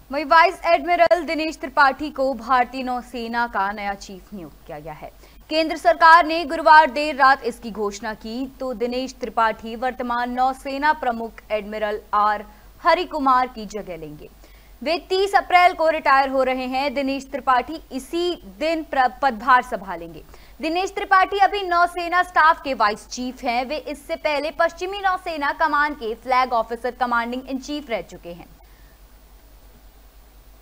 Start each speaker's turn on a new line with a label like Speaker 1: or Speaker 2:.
Speaker 1: वहीं vice admiral Dinesh Tripathi को भारतीय नौसेना का नया चीफ नियुक्त किया गया है। केंद्र सरकार ने गुरुवार देर रात इसकी घोषणा की तो दिनेश त्रिपाठी वर्तमान नौसेना प्रमुख एडमिरल आर हरि कुमार की जगह लेंगे। वे 30 अप्रैल को रिटायर हो रहे हैं। दिनेश त्रिपाठी इसी दिन पदभार संभालेंगे। दिनेश त्रिपाठी अभी नौसेना स्टाफ के वाइस चीफ हैं। वे इससे पहले पश्चिमी नौसेना कमान के flag officer commanding in chief रह चुके हैं।